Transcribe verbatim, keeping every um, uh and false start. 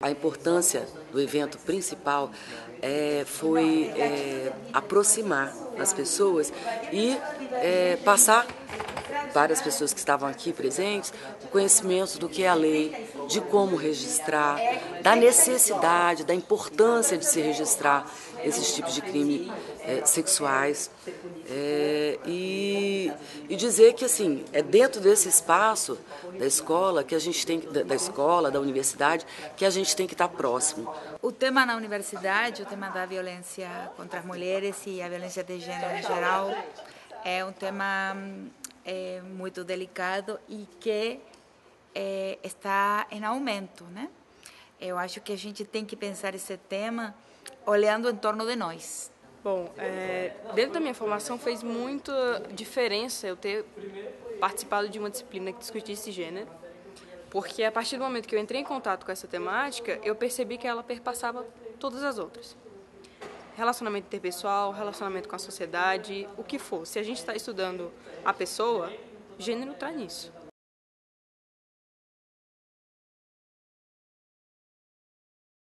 A importância do evento principal é, foi é, aproximar as pessoas e é, passar para as pessoas que estavam aqui presentes o conhecimento do que é a lei, de como registrar, da necessidade, da importância de se registrar esses tipos de crimes é, sexuais é, e, e dizer que assim é dentro desse espaço da escola que a gente tem da, da escola, da universidade, que a gente tem que estar próximo. O tema na universidade, o tema da violência contra as mulheres e a violência de gênero em geral é um tema é, muito delicado e que é, está em aumento, né? Eu acho que a gente tem que pensar esse tema olhando em torno de nós. Bom, é, dentro da minha formação fez muita diferença eu ter participado de uma disciplina que discutisse gênero, porque a partir do momento que eu entrei em contato com essa temática, eu percebi que ela perpassava todas as outras. Relacionamento interpessoal, relacionamento com a sociedade, o que for. Se a gente está estudando a pessoa, gênero está nisso.